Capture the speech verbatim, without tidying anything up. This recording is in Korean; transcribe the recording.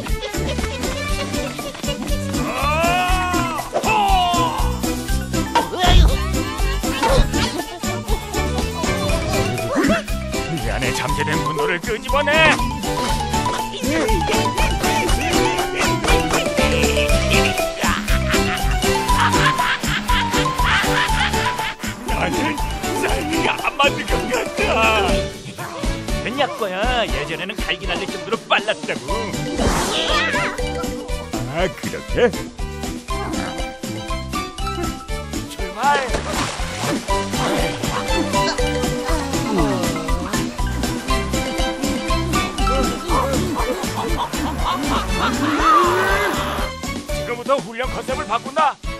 미안해, 잠재된 분노를 끄집어내. 나는 쌀기가 안 맞는 것 같다. 웬약 거야. 예전에는 갈기 날릴 정도로 빨랐다고. 아, 그렇게? 출발. 지금부터 훈련 컨셉을 바꾼다.